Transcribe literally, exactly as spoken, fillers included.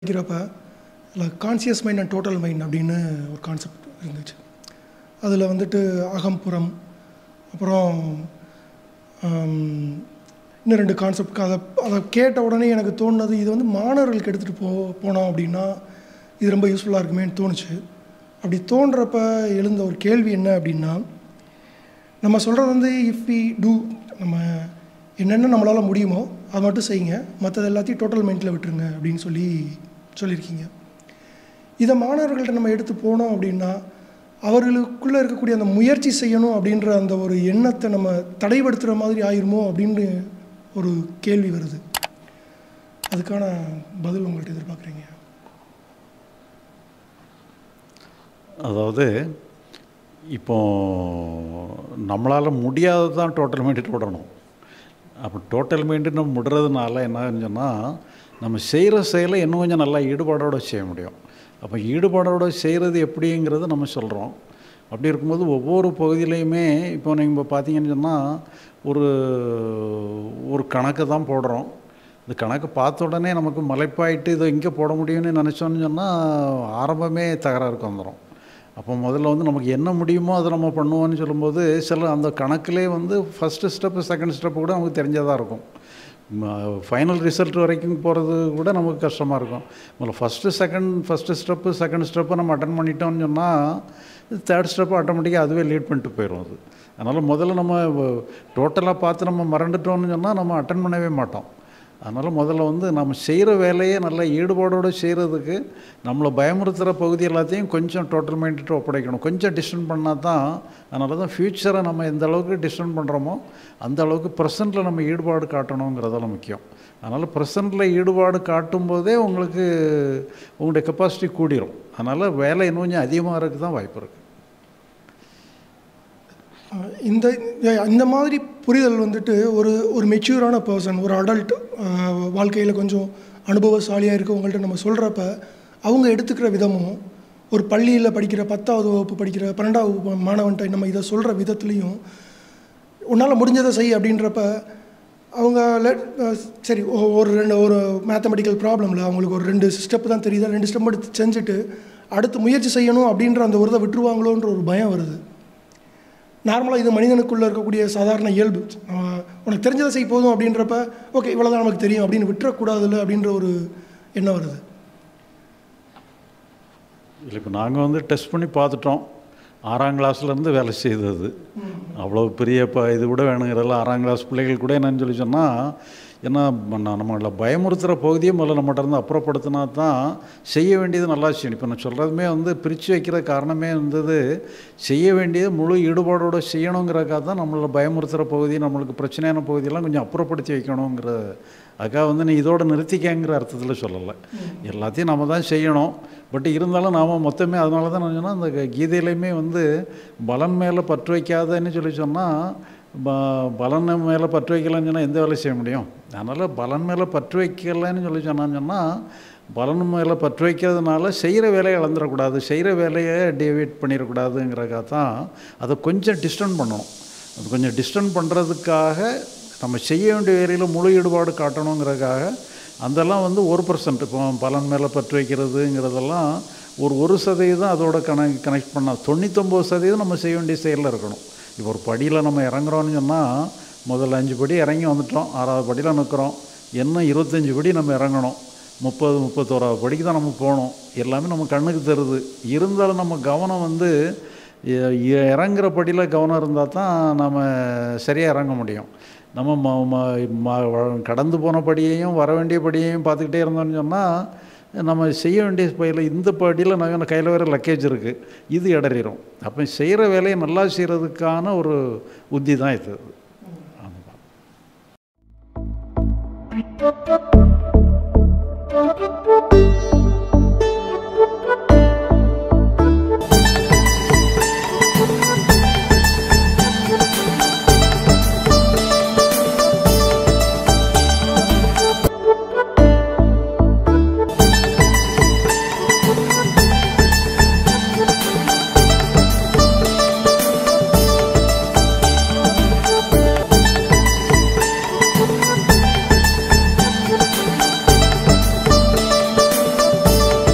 படிக்கிறப்ப இல்லை conscious mind and total mind அப்படின்னு ஒரு கான்செப்ட் இருந்துச்சு. அதில் வந்துட்டு அகம்புறம், அப்புறம் இன்னும் ரெண்டு கான்செப்ட். அதை அதை கேட்ட உடனே எனக்கு தோணுனது, இது வந்து மாணவர்களுக்கு எடுத்துகிட்டு போ போனோம் அப்படின்னா இது ரொம்ப யூஸ்ஃபுல்லாக இருக்குமேன்னு தோணுச்சு. அப்படி தோன்றப்ப எழுந்த ஒரு கேள்வி என்ன அப்படின்னா, நம்ம சொல்கிறது வந்து இஃப் வி டூ, நம்ம என்னென்ன நம்மளால் முடியுமோ அதை மட்டும் செய்யுங்க, மற்றது எல்லாத்தையும் டோட்டல் மைண்டில் விட்டுருங்க அப்படின்னு சொல்லி சொல்லியிருக்கீங்க. இதை மாணவர்கள்ட்ட நம்ம எடுத்து போனோம் அப்படின்னா அவர்களுக்குள்ளே இருக்கக்கூடிய அந்த முயற்சி செய்யணும் அப்படின்ற அந்த ஒரு எண்ணத்தை நம்ம தடைப்படுத்துகிற மாதிரி ஆயிருமோ அப்படின்னு ஒரு கேள்வி வருது. அதுக்கான பதில் உங்கள்கிட்ட எதிர்பார்க்குறீங்க? அதாவது இப்போ நம்மளால் முடியாதது தான் டோட்டல் மைண்டு விடணும். அப்போ டோட்டல் மைண்டு நம்ம விடுறதுனால என்னன்னு சொன்னால், நம்ம செய்கிற செயலை இன்னும் கொஞ்சம் நல்லா ஈடுபாடோடு செய்ய முடியும். அப்போ ஈடுபாடோடு செய்கிறது எப்படிங்கிறது நம்ம சொல்கிறோம். அப்படி இருக்கும்போது ஒவ்வொரு பகுதியிலையுமே இப்போ நீங்கள் பார்த்தீங்கன்னு சொன்னால், ஒரு ஒரு கணக்கு தான் போடுறோம். இந்த கணக்கு பார்த்த உடனே நமக்கு மலைப்பாயிட்டு இதை இங்கே போட முடியும்னு நினச்சோன்னு சொன்னால் ஆரம்பமே தகராறுக்கு வந்துடும். அப்போ முதல்ல வந்து நமக்கு என்ன முடியுமோ அதை நம்ம பண்ணுவோன்னு சொல்லும்போது சில அந்த கணக்கிலே வந்து ஃபஸ்ட்டு ஸ்டெப்பு செகண்ட் ஸ்டெப்பு கூட நமக்கு தெரிஞ்சதாக இருக்கும். ஃபைனல் ரிசல்ட் வரைக்கும் போகிறது கூட நமக்கு கஷ்டமாக இருக்கும். முதல்ல first second first step second step நம்ம அட்டன் பண்ணிட்டோம்னு சொன்னால் தேர்ட் ஸ்டெப்பு ஆட்டோமேட்டிக்காக அதுவே லீட் பண்ணிட்டு போயிடும். அது அதனால் முதல்ல நம்ம டோட்டலாக பார்த்து நம்ம மறந்துட்டோம்னு சொன்னால் நம்ம அட்டன் பண்ணவே மாட்டோம். அதனால் முதல்ல வந்து நம்ம செய்கிற வேலையை நல்லா ஈடுபாடோடு செய்கிறதுக்கு நம்மளை பயமுறுத்துகிற பகுதி எல்லாத்தையும் கொஞ்சம் டோட்டல் மைண்டிட்டு ஒப்படைக்கணும். கொஞ்சம் டிஸ்டன்ஸ் பண்ணால் தான். அதனால தான் ஃப்யூச்சரை நம்ம எந்த அளவுக்கு டிஸ்டன்ஸ் பண்ணுறோமோ அந்த அளவுக்கு ப்ரெசண்ட்டில் நம்ம ஈடுபாடு காட்டணுங்கிறதெல்லாம் முக்கியம். அதனால் ப்ரெசண்ட்டில் ஈடுபாடு காட்டும்போதே உங்களுக்கு உங்களுடைய கெப்பாசிட்டி கூடிரும். அதனால் வேலை இன்னும் கொஞ்சம் அதிகமாக இருக்க தான் வாய்ப்பு இருக்குது. இந்த இந்த மாதிரி புரிதல் வந்துட்டு ஒரு ஒரு மெச்சூரான பர்சன், ஒரு அடல்ட், வாழ்க்கையில் கொஞ்சம் அனுபவசாலியாக இருக்கவங்கள்ட்ட நம்ம சொல்கிறப்ப அவங்க எடுத்துக்கிற விதமும், ஒரு பள்ளியில் படிக்கிற பத்தாவது வகுப்பு படிக்கிற பன்னெண்டாவது வகுப்பு மாணவன்கிட்ட நம்ம இதை சொல்கிற விதத்துலேயும் உன்னால் முடிஞ்சதை செய் அப்படின்றப்ப அவங்க சரி ஒரு ரெண்டு ஒரு மேத்தமெட்டிக்கல் ப்ராப்ளமில் அவங்களுக்கு ஒரு ரெண்டு ஸ்டெப்பு தான் தெரியுது, ரெண்டு ஸ்டெப் எடுத்து செஞ்சுட்டு அடுத்து முயற்சி செய்யணும் அப்படின்ற அந்த ஒரு இதை விட்டுருவாங்களோன்ற ஒரு பயம் வருது. நார்மலாக இது மனிதனுக்குள்ளே இருக்கக்கூடிய சாதாரண இயல்பு. உனக்கு தெரிஞ்சதை செய் போதும் அப்படின்றப்ப ஓகே இவ்வளோதான் நமக்கு தெரியும் அப்படின்னு விட்டுறக்கூடாதுல்ல அப்படின்ற ஒரு எண்ணம் வருது. இல்லை, இப்போ நாங்கள் வந்து டெஸ்ட் பண்ணி பார்த்துட்டோம். ஆறாம் கிளாஸ்லேருந்து வேலை செய்தது அவ்வளோ பெரிய இப்போ இது கூட வேணுங்கிறதெல்லாம் ஆறாம் கிளாஸ் பிள்ளைகள் கூட என்னன்னு சொல்லி சொன்னால், ஏன்னா நம்மளை பயமுறுத்துகிற பகுதியை முதல்ல நம்மகிட்ட இருந்து அப்புறப்படுத்தினா தான் செய்ய வேண்டியது நல்லா செய்யணும். இப்போ நான் சொல்கிறதுமே வந்து பிரித்து வைக்கிற காரணமே வந்தது செய்ய வேண்டியது முழு ஈடுபாடோடு செய்யணுங்கிறக்காக தான் நம்மளை பயமுறுத்துகிற பகுதி, நம்மளுக்கு பிரச்சனையான பகுதியெல்லாம் கொஞ்சம் அப்புறப்படுத்தி வைக்கணுங்கிற அதுக்காக வந்து நீ இதோடு நிறுத்திக்கங்கிற அர்த்தத்தில் சொல்லலை. எல்லாத்தையும் நம்ம தான் செய்யணும். பட் இருந்தாலும் நாம் மொத்தமே அதனால தான் நான் சொன்னால் அந்த கீதையிலையுமே வந்து பலன் மேலே பற்று வைக்காதன்னு சொல்லி சொன்னால், ப பலன் மேலே பற்று வைக்கலன்னு சொன்னால் எந்த வேலையும் செய்ய முடியும். அதனால் பலன் மேலே பற்று வைக்கலைன்னு சொல்லி சொன்னான்னு சொன்னால், பலன் மேலே பற்று வைக்கிறதுனால செய்கிற வேலையை இழந்துடக்கூடாது, செய்கிற வேலையை டேவியேட் பண்ணிடக்கூடாதுங்கிறக்காக தான் அதை கொஞ்சம் டிஸ்டன்ஸ் பண்ணணும். அது கொஞ்சம் டிஸ்டன்ஸ் பண்ணுறதுக்காக நம்ம செய்ய வேண்டிய வேலையில் முழு ஈடுபாடு காட்டணுங்கிறதுக்காக அதெல்லாம் வந்து ஒரு பர்சன்ட் இப்போ பலன் மேலே பற்று வைக்கிறதுங்கிறதெல்லாம் ஒரு ஒரு சதவீதம் அதோட கனெக்ட் கனெக்ட் பண்ணால் தொண்ணூத்தொம்பது சதவீதம் நம்ம செய்ய வேண்டிய செயலில் இருக்கணும். இப்போ ஒரு படியில் நம்ம இறங்குறோன்னு சொன்னால் முதல்ல அஞ்சு படி இறங்கி வந்துட்டோம், ஆறாவது படியில் நிற்கிறோம், இன்னும் இருபத்தஞ்சி படி நம்ம இறங்கணும், முப்பது முப்பத்தோராவது படிக்கு தான் நம்ம போகணும். எல்லாமே நம்ம கண்ணுக்கு தருது. இருந்தாலும் நம்ம கவனம் வந்து இறங்குற படியில் கவனம் இருந்தால் தான் நம்ம சரியாக இறங்க முடியும். நம்ம கடந்து போன படியையும் வர வேண்டிய படியையும் பார்த்துக்கிட்டே இருந்தோம்னு சொன்னால் நம்ம செய்ய வேண்டிய பயில இந்த படியில் நாங்கள் கையில் வேறு லக்கேஜ் இருக்குது, இது இடறிடும். அப்போ செய்கிற வேலையை நல்லா செய்கிறதுக்கான ஒரு உத்தி தான் இது. ஆமாம்.